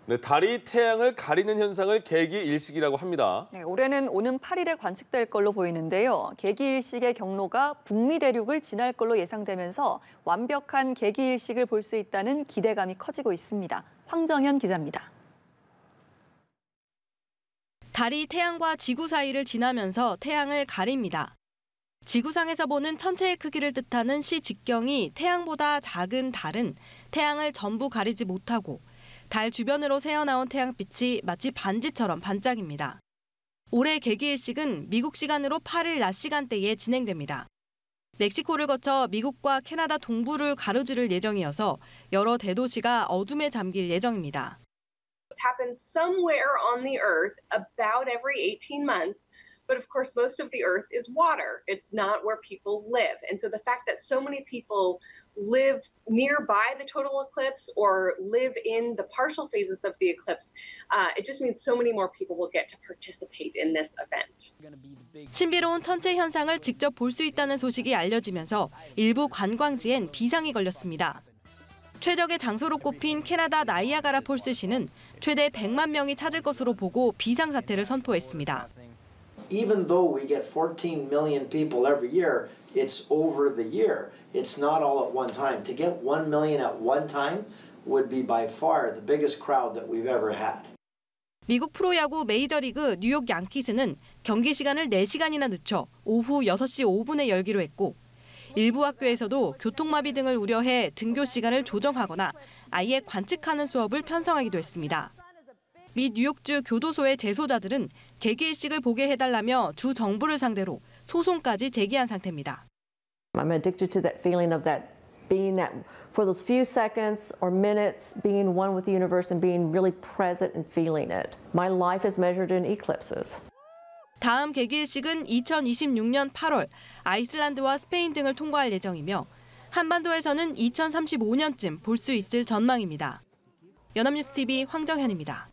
네, 달이 태양을 가리는 현상을 개기일식이라고 합니다. 네, 올해는 오는 8일에 관측될 걸로 보이는데요. 개기일식의 경로가 북미 대륙을 지날 걸로 예상되면서 완벽한 개기일식을 볼 수 있다는 기대감이 커지고 있습니다. 황정현 기자입니다. 달이 태양과 지구 사이를 지나면서 태양을 가립니다. 지구상에서 보는 천체의 크기를 뜻하는 시직경이 태양보다 작은 달은 태양을 전부 가리지 못하고 달 주변으로 새어나온 태양빛이 마치 반지처럼 반짝입니다. 올해 개기일식은 미국 시간으로 8일 낮 시간대에 진행됩니다. 멕시코를 거쳐 미국과 캐나다 동부를 가로지를 예정이어서 여러 대도시가 어둠에 잠길 예정입니다. Happens somewhere on the earth about every 18 months. But of course, most of the earth is water. It's not where people live. And so the fact that so many people live nearby the total eclipse or live in the partial phases of the eclipse, it just means so many more people will get to participate in this event. 신비로운 천체 현상을 직접 볼 수 있다는 소식이 알려지면서 일부 관광지엔 비상이 걸렸습니다. 최적의 장소로 꼽힌 캐나다 나이아가라 폴스시는 최대 100만 명이 찾을 것으로 보고 비상사태를 선포했습니다. Even though we get 14 million people every year, it's over the year. It's not all at one time. To get 1 million at one time would be by far the biggest crowd that we've ever had. 미국 프로야구 메이저리그 뉴욕 양키스는 경기 시간을 4시간이나 늦춰 오후 6시 5분에 열기로 했고 일부 학교에서도 교통마비 등을 우려해 등교 시간을 조정하거나 아예 관측하는 수업을 편성하기도 했습니다. 미 뉴욕주 교도소의 재소자들은 개기일식을 보게 해달라며 주 정부를 상대로 소송까지 제기한 상태입니다. I'm addicted to that feeling of that being that for those few seconds or minutes being one with the universe and being really present and feeling it. My life is measured in eclipses. 다음 개기일식은 2026년 8월 아이슬란드와 스페인 등을 통과할 예정이며 한반도에서는 2035년쯤 볼 수 있을 전망입니다. 연합뉴스 TV 황정현입니다.